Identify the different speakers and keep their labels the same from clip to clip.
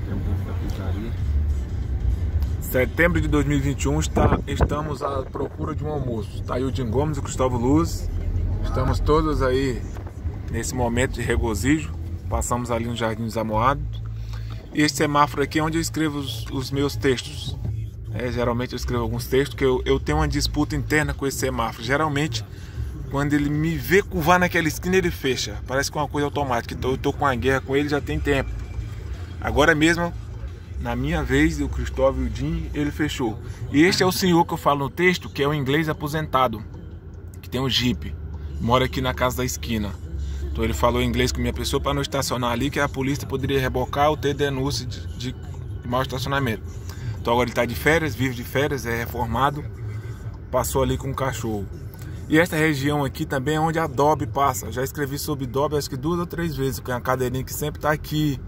Speaker 1: Setembro de 2021, estamos à procura de um almoço. Está aí o Jim Gomes e o Cristóvão Luz. Estamos todos aí nesse momento de regozijo. Passamos ali no Jardim dos Amoados. E este semáforo aqui é onde eu escrevo os meus textos. Geralmente eu escrevo alguns textos que eu tenho uma disputa interna com esse semáforo. Geralmente, quando ele me vê curvar naquela esquina, ele fecha. Parece que é uma coisa automática. Então eu estou com uma guerra com ele já tem tempo. Agora mesmo, na minha vez, o Cristóvão e o Jim, ele fechou. E este é o senhor que eu falo no texto, que é um inglês aposentado, que tem um Jeep, mora aqui na casa da esquina. Então ele falou inglês com minha pessoa para não estacionar ali, que a polícia poderia rebocar ou ter denúncia de mau estacionamento. Então agora ele está de férias, vive de férias, é reformado, passou ali com o cachorro. E esta região aqui também é onde a Dobby passa. Eu já escrevi sobre Dobby acho que 2 ou 3 vezes, que é uma cadeirinha que sempre está aqui.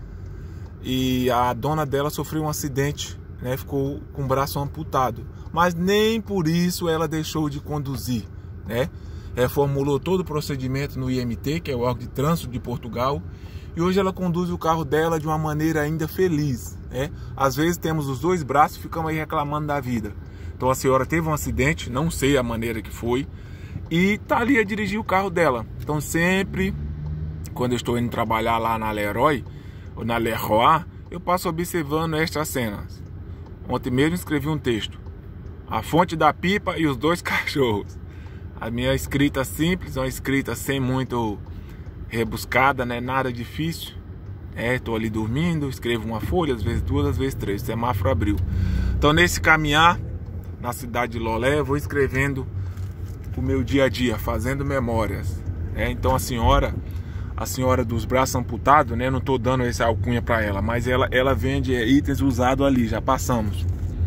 Speaker 1: E a dona dela sofreu um acidente, né? Ficou com o braço amputado. Mas nem por isso ela deixou de conduzir, né? Reformulou todo o procedimento no IMT, que é o órgão de trânsito de Portugal. E hoje ela conduz o carro dela de uma maneira ainda feliz, né? Às vezes temos os 2 braços e ficamos aí reclamando da vida. Então a senhora teve um acidente, não sei a maneira que foi, e tá ali a dirigir o carro dela. Então sempre, quando eu estou indo trabalhar lá na Leroy, ou na Leroy, eu passo observando estas cenas. Ontem mesmo escrevi um texto: a fonte da pipa e os 2 cachorros. A minha escrita simples, uma escrita sem muito rebuscada, né? Nada difícil. Estou ali dormindo, escrevo uma folha, às vezes 2, às vezes 3. O semáforo abriu. Então nesse caminhar na cidade de Lolé, eu vou escrevendo o meu dia a dia, fazendo memórias. Então a senhora dos braços amputados, né? Não estou dando essa alcunha para ela, mas ela vende itens usados ali, já passamos.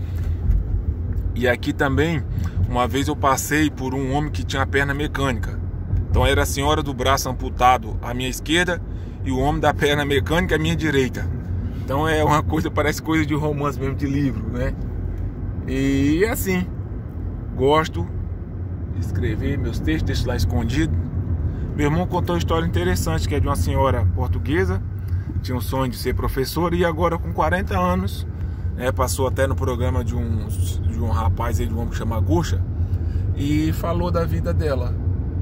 Speaker 1: E aqui também, uma vez eu passei por um homem que tinha a perna mecânica. Então era a senhora do braço amputado à minha esquerda e o homem da perna mecânica à minha direita. Então é uma coisa, parece coisa de romance mesmo, de livro, né? E assim, gosto de escrever meus textos, deixo lá escondido. Meu irmão contou uma história interessante, que é de uma senhora portuguesa, tinha um sonho de ser professora e agora com 40 anos, passou até no programa de um rapaz aí, de um homem que chama Guxa, e falou da vida dela.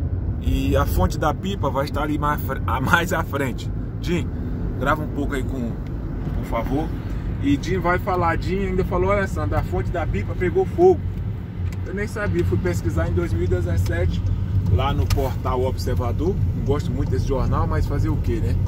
Speaker 1: E a fonte da pipa vai estar ali mais à frente. Jim, grava um pouco aí por favor. E Jim vai falar, Jim ainda falou: olha, Sandra, a fonte da pipa pegou fogo. Eu nem sabia, fui pesquisar em 2017, lá no portal Observador. Não gosto muito desse jornal, mas fazer o que, né?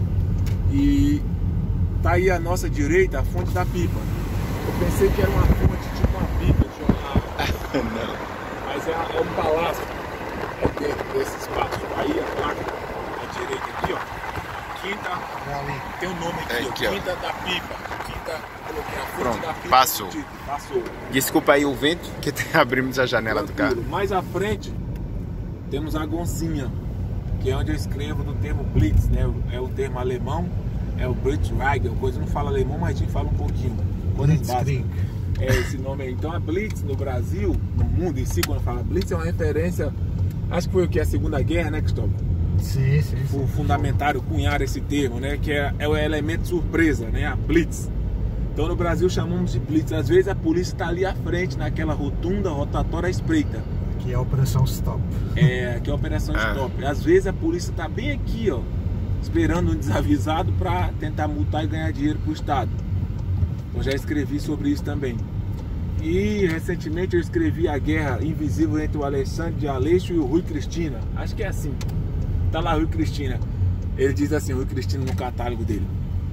Speaker 1: E tá aí à nossa direita a fonte da pipa. Eu pensei que era uma fonte tipo uma pipa de jornal. Não. Mas é um palácio dentro desse espaço. Aí a placa à direita aqui, ó. Quinta. Tem um nome aqui, ó. Quinta da pipa. Quinta, coloquei a fonte.
Speaker 2: Pronto,
Speaker 1: da pipa.
Speaker 2: passou.
Speaker 1: Passou.
Speaker 2: Desculpa aí o vento, que abrimos a janela do carro.
Speaker 1: Mais à frente temos a Goncinha, que é onde eu escrevo no termo Blitz, né? É o termo alemão, é o Blitzkrieg, coisa não fala alemão, mas a gente fala um pouquinho.
Speaker 3: Blitzkrieg.
Speaker 1: É esse nome aí. Então a Blitz no Brasil, no mundo em si, quando fala Blitz, é uma referência, acho que foi o que? A Segunda Guerra, né, Cristóvão?
Speaker 3: Sim.
Speaker 1: Fundamentaram, cunharam esse termo, né? Que é o elemento surpresa, né? A Blitz. Então no Brasil chamamos de Blitz. Às vezes a polícia está ali à frente, naquela rotunda rotatória à espreita.
Speaker 3: Que é a Operação Stop.
Speaker 1: Que é a Operação Stop. Às vezes a polícia está bem aqui, ó, esperando um desavisado para tentar multar e ganhar dinheiro para o Estado. Eu já escrevi sobre isso também. E recentemente eu escrevi A Guerra Invisível entre o Alexandre de Aleixo e o Rui Cristina. Acho que é assim. Tá lá Rui Cristina. Ele diz assim, Rui Cristina, no catálogo dele: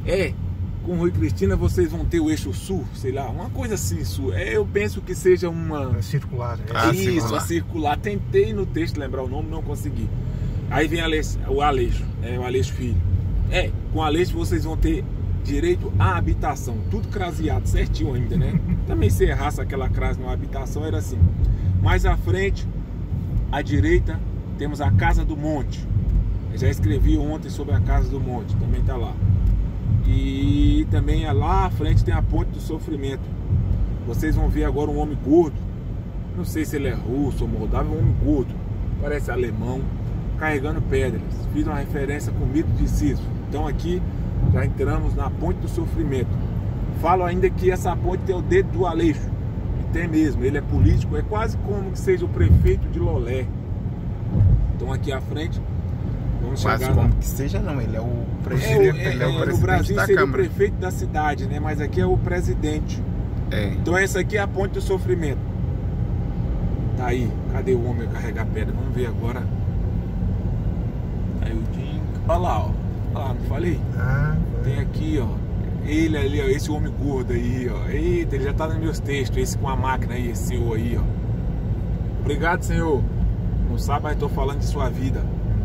Speaker 1: com Rui Cristina vocês vão ter o eixo sul, sei lá, uma coisa assim, sul. Eu penso que seja uma...
Speaker 3: circular.
Speaker 1: Isso, a circular. Tentei no texto lembrar o nome, não consegui. Aí vem o Aleixo, o Aleixo Filho. Com o Aleixo vocês vão ter direito à habitação, tudo craseado, certinho ainda, né? Também se errasse aquela crase numa habitação, era assim. Mais à frente, à direita, temos a Casa do Monte. Eu já escrevi ontem sobre a Casa do Monte, também tá lá. E também lá à frente tem a Ponte do Sofrimento. Vocês vão ver agora um homem gordo, não sei se ele é russo ou moldavo, um homem gordo, parece alemão, carregando pedras. Fiz uma referência com o mito de Sísifo. Então aqui já entramos na Ponte do Sofrimento. Falo ainda que essa ponte tem o dedo do Aleixo. E tem mesmo, ele é político, é quase como que seja o prefeito de Lolé. Então aqui à frente, vamos
Speaker 2: Quase
Speaker 1: chegar
Speaker 2: como
Speaker 1: lá.
Speaker 2: que seja, não. Ele é o presidente, ele é o
Speaker 1: No
Speaker 2: presidente
Speaker 1: Brasil
Speaker 2: da
Speaker 1: seria o
Speaker 2: Câmara.
Speaker 1: prefeito da cidade, né? Mas aqui é o presidente.
Speaker 2: É.
Speaker 1: Então essa aqui é a ponte do sofrimento. Tá aí, cadê o homem a carregar pedra? Vamos ver agora. Aí o Jim, olha lá, ó. Olha lá, não falei?
Speaker 3: Ah,
Speaker 1: Tem aqui, ó. Ele ali, ó, esse homem gordo aí, ó. Eita, ele já tá nos meus textos, esse com a máquina aí, esse senhor aí, ó. Obrigado, senhor. Não sabe, mas tô falando de sua vida.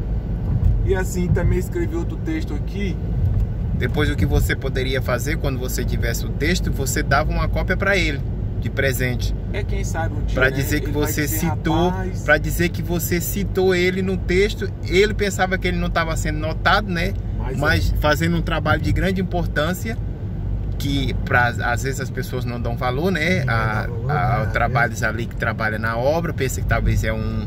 Speaker 1: E assim, também escrevi outro texto aqui.
Speaker 2: Depois, o que você poderia fazer quando você tivesse o texto, você dava uma cópia para ele de presente,
Speaker 1: É quem sabe um dia,
Speaker 2: para
Speaker 1: né?
Speaker 2: dizer que
Speaker 1: Ele vai
Speaker 2: você
Speaker 1: dizer,
Speaker 2: citou,
Speaker 1: rapaz,
Speaker 2: para dizer que você citou ele no texto. Ele pensava que ele não estava sendo notado, né? Mas fazendo um trabalho de grande importância, que às vezes as pessoas não dão valor, né?
Speaker 3: Ninguém dá valor,
Speaker 2: Ao
Speaker 3: né?
Speaker 2: trabalhos ali que trabalha na obra, pensa que talvez é um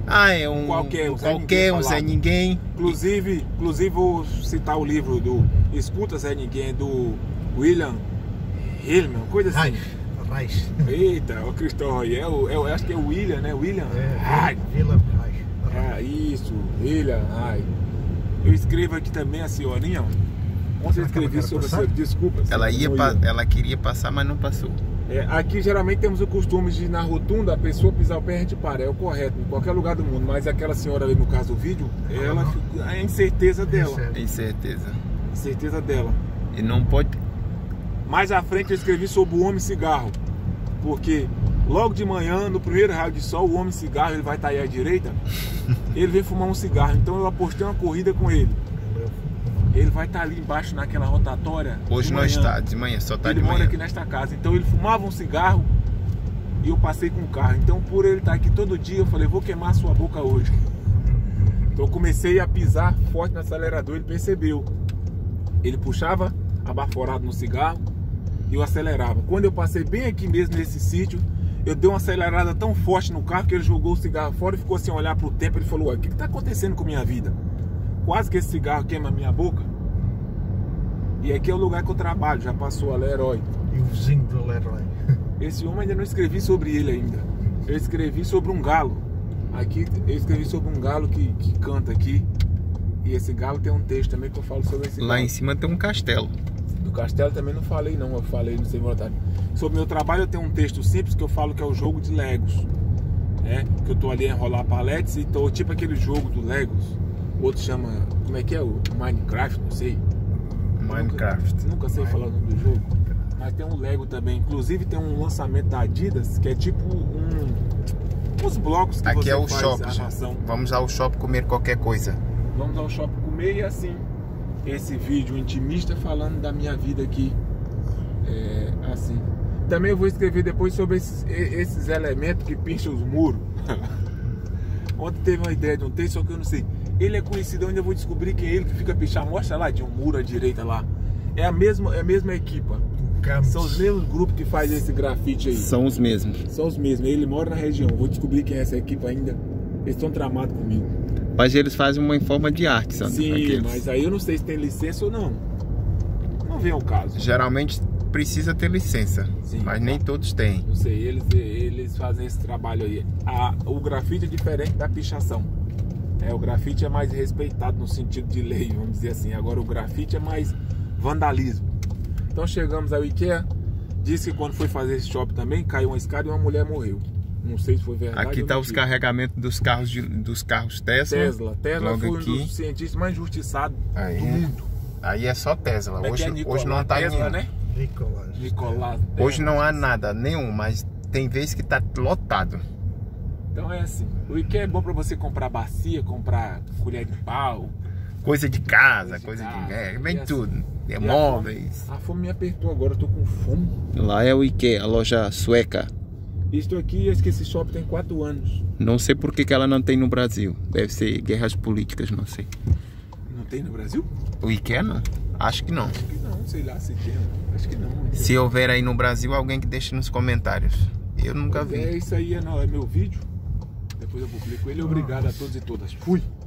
Speaker 1: Qualquer,
Speaker 2: um Zé Ninguém.
Speaker 1: Inclusive eu vou citar o livro do Escuta Zé Ninguém, do William Hillman, coisa assim.
Speaker 3: Reich.
Speaker 1: Eita, o Cristóvão aí, eu acho que é o William, né? William. Ai,
Speaker 3: Vila Reich.
Speaker 1: isso, William. Ai. Eu escrevo aqui também a senhorinha, ó. Ontem eu escrevi sobre
Speaker 3: passar?
Speaker 1: Desculpa.
Speaker 2: Ela queria passar, mas não passou.
Speaker 1: Aqui geralmente temos o costume de na rotunda a pessoa pisar o pé e a gente para, é o correto, em qualquer lugar do mundo. Mas aquela senhora ali no caso do vídeo, ela ficou, é incerteza dela.
Speaker 2: Tem certeza.
Speaker 1: Certeza dela.
Speaker 2: E não pode.
Speaker 1: Mais à frente eu escrevi sobre o homem cigarro. Porque logo de manhã, no primeiro raio de sol, o homem cigarro, ele vai estar aí à direita, ele vem fumar um cigarro. Então eu apostei uma corrida com ele. Ele vai estar ali embaixo naquela rotatória.
Speaker 2: Hoje não está, de manhã, só está de
Speaker 1: Ele mora
Speaker 2: manhã.
Speaker 1: aqui nesta casa. Então ele fumava um cigarro e eu passei com o carro. Então por ele estar aqui todo dia, eu falei, vou queimar a sua boca hoje. Então eu comecei a pisar forte no acelerador, ele percebeu. Ele puxava abaforado no cigarro e eu acelerava. Quando eu passei bem aqui mesmo nesse sítio, eu dei uma acelerada tão forte no carro que ele jogou o cigarro fora e ficou assim a olhar para o tempo. Ele falou, o que está acontecendo com a minha vida? Quase que esse cigarro queima a minha boca. E aqui é o lugar que eu trabalho, já passou a Leroy.
Speaker 3: E o vizinho do Leroy.
Speaker 1: Esse homem ainda não escrevi sobre ele ainda. Eu escrevi sobre um galo. Aqui eu escrevi sobre um galo que canta aqui. E esse galo tem um texto também que eu falo sobre esse galo.
Speaker 2: Lá em cima tem um castelo.
Speaker 1: Do castelo também não falei não, eu falei no Sem Vontade. Sobre meu trabalho eu tenho um texto simples que eu falo que é o jogo de Legos. Que eu tô ali a enrolar paletes e tô tipo aquele jogo do Legos. O outro chama, como é que é? O Minecraft, não sei.
Speaker 2: Minecraft.
Speaker 1: Nunca sei falar o nome do jogo. Mas tem um Lego também. Inclusive tem um lançamento da Adidas que é tipo uns blocos que
Speaker 2: Aqui
Speaker 1: você
Speaker 2: é o
Speaker 1: faz
Speaker 2: shopping.
Speaker 1: a ração.
Speaker 2: Vamos ao shopping comer qualquer coisa.
Speaker 1: Vamos ao shopping comer e assim. Esse vídeo intimista falando da minha vida aqui. Assim. Também eu vou escrever depois sobre esses elementos que pincham os muros. Ontem teve uma ideia de um texto, só que eu não sei. Ele é conhecido, eu ainda vou descobrir quem é ele que fica pichar. Mostra lá, de um muro à direita lá. É a mesma equipa. São os mesmos grupos que fazem esse grafite aí.
Speaker 2: São os mesmos.
Speaker 1: São os mesmos. Ele mora na região. Vou descobrir quem é essa equipe ainda. Eles estão tramados comigo.
Speaker 2: Mas eles fazem uma em forma de arte, Sandro.
Speaker 1: Sim,
Speaker 2: aqueles.
Speaker 1: mas aí eu não sei se tem licença ou não. Não vem ao caso.
Speaker 2: Geralmente precisa ter licença.
Speaker 1: Sim,
Speaker 2: mas nem todos têm.
Speaker 1: Não sei, eles fazem esse trabalho aí. O grafite é diferente da pichação. O grafite é mais respeitado no sentido de lei, vamos dizer assim. Agora o grafite é mais vandalismo. Então chegamos ao IKEA. Disse que quando foi fazer esse shopping também, caiu uma escada e uma mulher morreu. Não sei se foi verdade.
Speaker 2: Aqui está os carregamentos dos carros Tesla.
Speaker 1: Tesla foi
Speaker 2: aqui.
Speaker 1: Um dos cientistas mais injustiçados do mundo.
Speaker 2: Aí é só Tesla. Hoje não está
Speaker 1: Tesla,
Speaker 2: nenhum.
Speaker 1: né? Nicolás Tesla.
Speaker 2: Hoje não há nada, nenhum, mas tem vezes que está lotado.
Speaker 1: Então é assim, o IKEA é bom para você comprar bacia, comprar colher de pau.
Speaker 2: Coisa de casa, vem
Speaker 1: assim,
Speaker 2: tudo. Móveis.
Speaker 1: A fome me apertou agora, eu tô com fome.
Speaker 2: Lá é o IKEA, a loja sueca.
Speaker 1: Isto aqui, acho que esse shopping tem 4 anos.
Speaker 2: Não sei por que ela não tem no Brasil. Deve ser guerras políticas, não sei.
Speaker 1: Não tem no Brasil?
Speaker 2: O IKEA não? Acho que não.
Speaker 1: Acho que não, sei lá se tem. Acho que não.
Speaker 2: Se houver aí no Brasil, alguém que deixe nos comentários. Eu nunca vi.
Speaker 1: Isso aí é meu vídeo. Depois eu publico ele. Obrigado a todos e todas. Fui!